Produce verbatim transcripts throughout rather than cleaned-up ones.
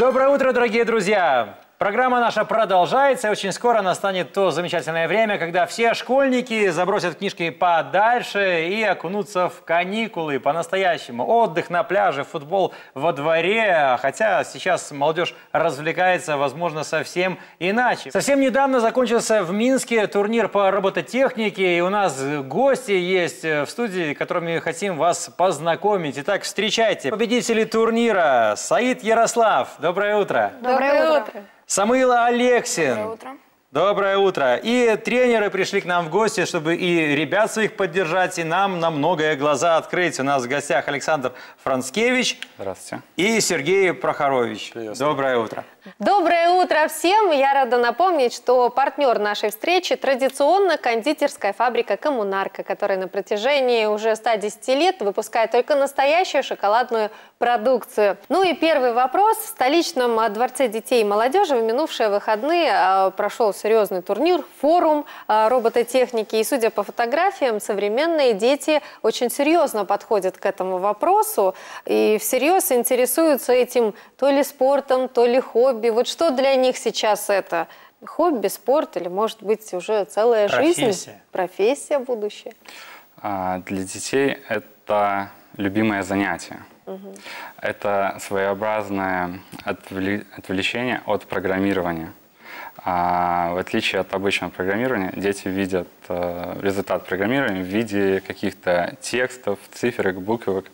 Доброе утро, дорогие друзья! Программа наша продолжается, и очень скоро настанет то замечательное время, когда все школьники забросят книжки подальше и окунутся в каникулы по-настоящему. Отдых на пляже, футбол во дворе, хотя сейчас молодежь развлекается, возможно, совсем иначе. Совсем недавно закончился в Минске турнир по робототехнике, и у нас гости есть в студии, которыми хотим вас познакомить. Итак, встречайте победители турнира. Саид Ярослав, доброе утро. Доброе утро. Самуила Алексин. Доброе утро. Доброе утро. И тренеры пришли к нам в гости, чтобы и ребят своих поддержать, и нам на многое глаза открыть. У нас в гостях Александр Францкевич. Здравствуйте. И Сергей Прохорович. Доброе утро. Доброе утро всем! Я рада напомнить, что партнер нашей встречи традиционно кондитерская фабрика «Коммунарка», которая на протяжении уже ста десяти лет выпускает только настоящую шоколадную продукцию. Ну и первый вопрос. В столичном дворце детей и молодежи в минувшие выходные прошел серьезный турнир, форум робототехники. И судя по фотографиям, современные дети очень серьезно подходят к этому вопросу и всерьез интересуются этим то ли спортом, то ли хобби. Вот что для них сейчас это? Хобби, спорт или, может быть, уже целая Профессия. жизнь? Профессия будущее. А, для детей это любимое занятие. Угу. Это своеобразное отвле- отвлечение от программирования. А, в отличие от обычного программирования, дети видят а, результат программирования в виде каких-то текстов, циферок, буквок.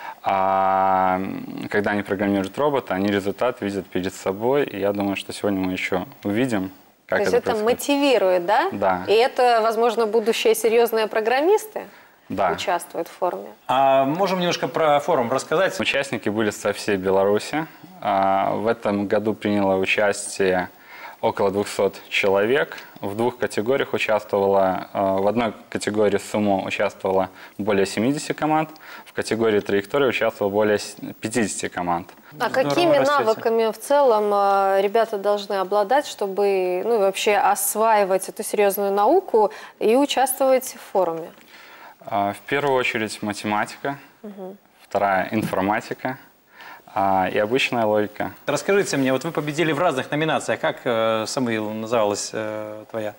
А когда они программируют робота, они результат видят перед собой. И я думаю, что сегодня мы еще увидим, как То это есть это происходит. мотивирует, да? Да. И это, возможно, будущие серьезные программисты Да. участвуют в форуме? А можем немножко про форум рассказать? Участники были со всей Беларуси. А, в этом году приняло участие около двухсот человек. В двух категориях участвовало, в одной категории сумо участвовало более семидесяти команд, в категории траектории участвовало более пятидесяти команд. А Здорово какими растете. навыками в целом э, ребята должны обладать, чтобы ну, вообще осваивать эту серьезную науку и участвовать в форуме? А, в первую очередь математика, угу. Вторая информатика. А, и обычная логика. Расскажите мне, вот вы победили в разных номинациях. Как, э, Самуил, называлась э, твоя?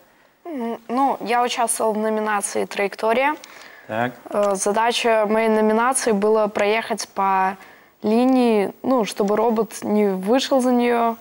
Ну, я участвовал в номинации «Траектория». Так. Задача моей номинации была проехать по линии, ну, чтобы робот не вышел за нее,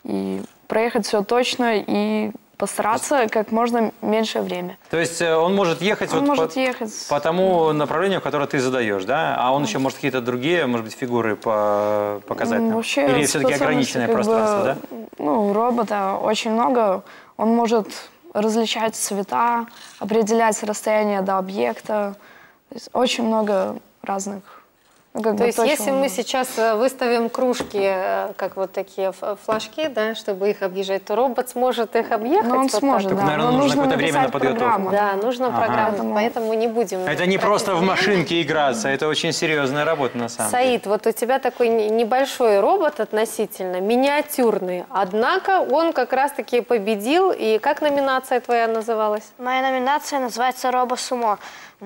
и проехать все точно, и постараться как можно меньше время. То есть он может ехать, он вот может по, ехать по тому направлению, которое ты задаешь, да? А он еще может какие-то другие, может быть, фигуры по, показать нам? Вообще, Или все-таки ограниченное как бы, пространство, да? Ну, у робота очень много. Он может различать цвета, определять расстояние до объекта. То есть очень много разных. Ну, как То бы есть то, если чего мы он- сейчас выставим кружки, э, как вот такие ф- флажки, да, чтобы их объезжать, то робот сможет их объехать? Ну, он вот так? сможет, Только, да. наверное, Но нужно какое-то время на написать подготовку. программу. Да, нужно Ага. программу, Поэтому- поэтому не будем. Это не тратить просто в время. машинке играться, это очень серьезная работа на самом деле. Саид, вот у тебя такой не- небольшой робот относительно, миниатюрный, однако он как раз-таки победил. И как номинация твоя называлась? Моя номинация называется «Робо-сумо».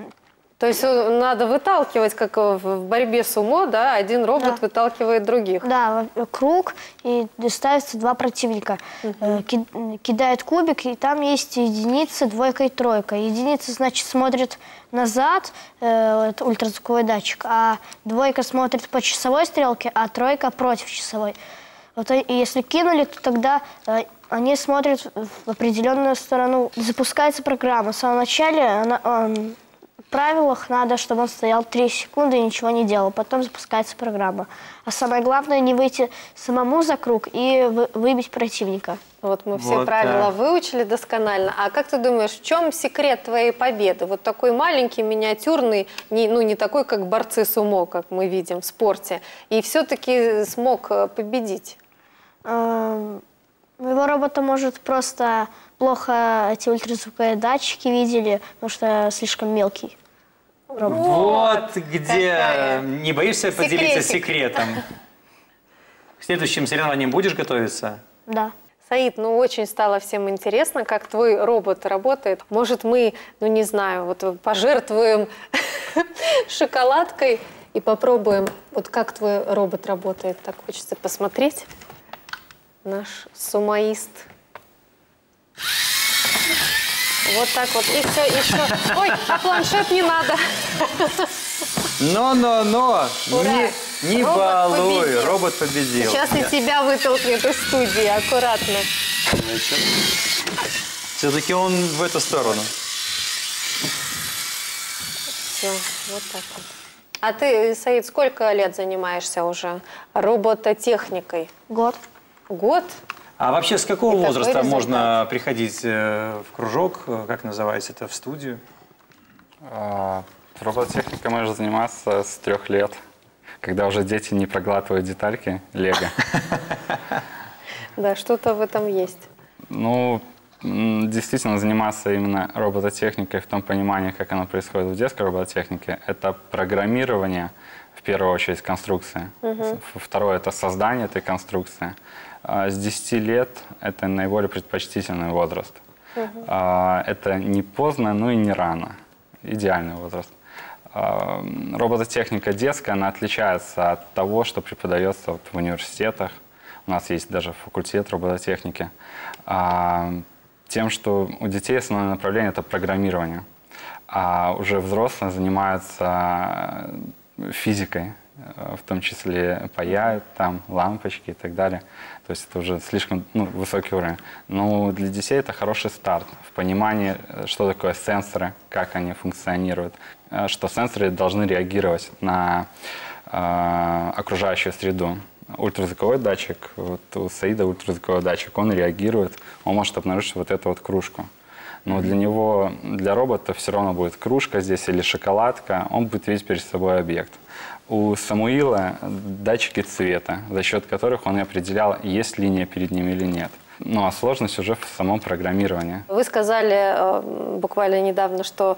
То есть э, надо выталкивать, как в в борьбе сумо, да, один робот Да. выталкивает других. Да, в- круг, и ставятся два противника. Э, ки- Кидают кубик, и там есть единицы, двойка и тройка. Единица, значит, смотрит назад, э, это ультразвуковой датчик, а двойка смотрит по часовой стрелке, а тройка против часовой. Вот, и если кинули, то тогда э, они смотрят в определенную сторону. Запускается программа. В самом начале она, эм, в правилах надо, чтобы он стоял три секунды и ничего не делал. Потом запускается программа. А самое главное, не выйти самому за круг и вы- выбить противника. Вот мы все Вот правила так. выучили досконально. А как ты думаешь, в чем секрет твоей победы? Вот такой маленький, миниатюрный, не, ну не такой, как борцы сумо, как мы видим в спорте, и все-таки смог э, победить. Эм, Моего робота, может, просто плохо эти ультразвуковые датчики видели, потому что слишком мелкий. Вот где какая. не боишься поделиться Секретик. секретом. К следующим соревнованиям будешь готовиться? Да. Саид, ну очень стало всем интересно, как твой робот работает. Может, мы, ну не знаю, вот пожертвуем шоколадкой и попробуем, вот как твой робот работает. Так хочется посмотреть. Наш сумоист. Вот так вот. И все, еще. Ой, а планшет не надо. Но-но-но, не, не Робот балуй, победил. робот победил. Сейчас и тебя вытолкнет из студии, аккуратно. Все-таки он в эту сторону. Все, вот так вот. А ты, Саид, сколько лет занимаешься уже робототехникой? Год. Год? А вообще с какого И такой возраста результат. можно приходить э, в кружок, э, как называется это, в студию? А, робототехникой можно заниматься с трех лет, когда уже дети не проглатывают детальки лего. Да, что-то в этом есть. Ну, м, действительно, заниматься именно робототехникой в том понимании, как оно происходит в детской робототехнике, это программирование, в первую очередь, конструкции. Угу. Второе – это создание этой конструкции. А с десяти лет это наиболее предпочтительный возраст. Угу. А, это не поздно, но и не рано. Идеальный возраст. А, робототехника детская, она отличается от того, что преподается вот в университетах. У нас есть даже факультет робототехники. А, тем, что у детей основное направление – это программирование. А уже взрослые занимаются физикой, в том числе паяют там лампочки и так далее. То есть это уже слишком ну, высокий уровень. Но для детей это хороший старт в понимании, что такое сенсоры, как они функционируют, что сенсоры должны реагировать на э, окружающую среду. Ультразвуковой датчик, вот у Саида ультразвуковой датчик, он реагирует, он может обнаружить вот эту вот кружку. Но для него, для робота все равно будет кружка здесь или шоколадка, он будет видеть перед собой объект. У Самуила датчики цвета, за счет которых он и определял, есть линия перед ним или нет. Ну а сложность уже в самом программировании. Вы сказали буквально недавно, что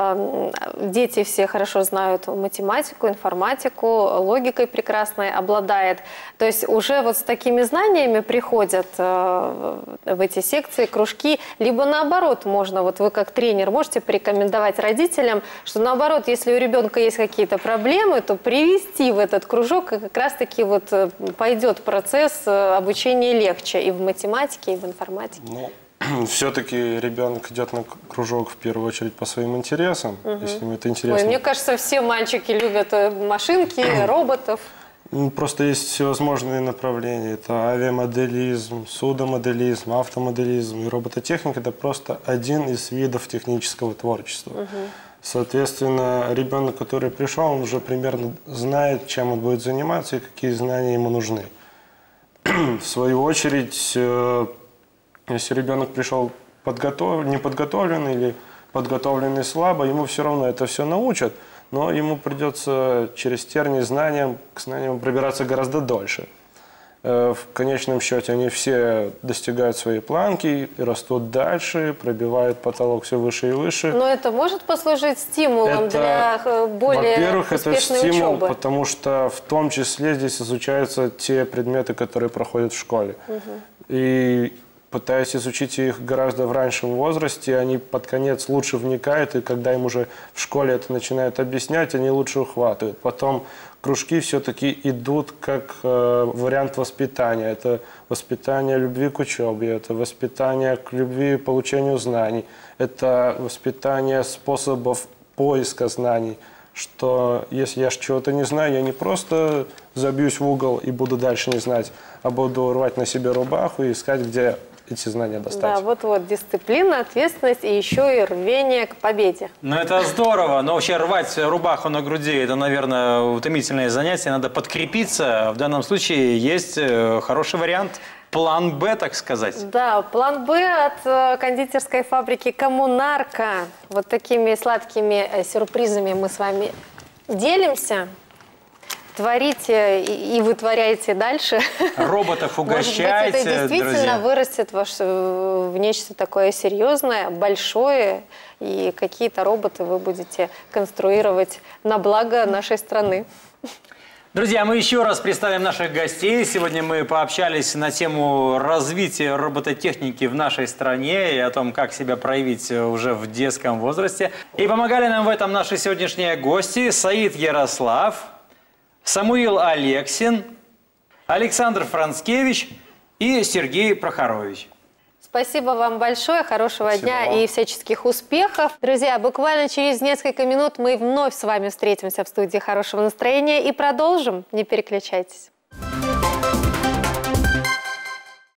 дети все хорошо знают математику, информатику, логикой прекрасной обладает. То есть уже вот с такими знаниями приходят в эти секции, кружки, либо наоборот можно, вот вы как тренер можете порекомендовать родителям, что наоборот, если у ребенка есть какие-то проблемы, то привести в этот кружок, и как раз-таки вот пойдет процесс обучения легче и в математике, и в информатике. Ну, все-таки ребенок идет на кружок в первую очередь по своим интересам, угу. если ему это интересно. Ой, мне кажется, все мальчики любят машинки, роботов. Просто есть всевозможные направления. Это авиамоделизм, судомоделизм, автомоделизм. И робототехника – это просто один из видов технического творчества. Угу. Соответственно, ребенок, который пришел, он уже примерно знает, чем он будет заниматься и какие знания ему нужны. В свою очередь, если ребенок пришел подготов... неподготовленный или подготовленный слабо, ему все равно это все научат, но ему придется через тернии знаниям к знаниям пробираться гораздо дольше. В конечном счете они все достигают своей планки и растут дальше, пробивают потолок все выше и выше. Но это может послужить стимулом это, для более во-первых, успешной это стимул, учебы? Потому что в том числе здесь изучаются те предметы, которые проходят в школе. Угу. И пытаясь изучить их гораздо в раннем возрасте, они под конец лучше вникают, и когда им уже в школе это начинают объяснять, они лучше ухватывают. Потом кружки все-таки идут как э, вариант воспитания. Это воспитание любви к учебе, это воспитание к любви и получению знаний, это воспитание способов поиска знаний, что если я чего-то не знаю, я не просто забьюсь в угол и буду дальше не знать, а буду рвать на себе рубаху и искать, где эти знания достать. Да, вот-вот, дисциплина, ответственность и еще и рвение к победе. Ну, это здорово, но вообще рвать рубаху на груди, это, наверное, утомительное занятие, надо подкрепиться. В данном случае есть хороший вариант, план Б, так сказать. Да, план Б от кондитерской фабрики «Коммунарка». Вот такими сладкими сюрпризами мы с вами делимся. Творите и вытворяйте дальше. Роботов угощайте, Может быть, это действительно друзья. вырастет ваш, в нечто такое серьезное, большое, и какие-то роботы вы будете конструировать на благо нашей страны. Друзья, мы еще раз представим наших гостей. Сегодня мы пообщались на тему развития робототехники в нашей стране и о том, как себя проявить уже в детском возрасте. И помогали нам в этом наши сегодняшние гости: Саид Ярослав, Самуил Алексин, Александр Францкевич и Сергей Прохорович. Спасибо вам большое, хорошего Спасибо дня вам. и всяческих успехов. Друзья, буквально через несколько минут мы вновь с вами встретимся в студии «Хорошего настроения» и продолжим. Не переключайтесь.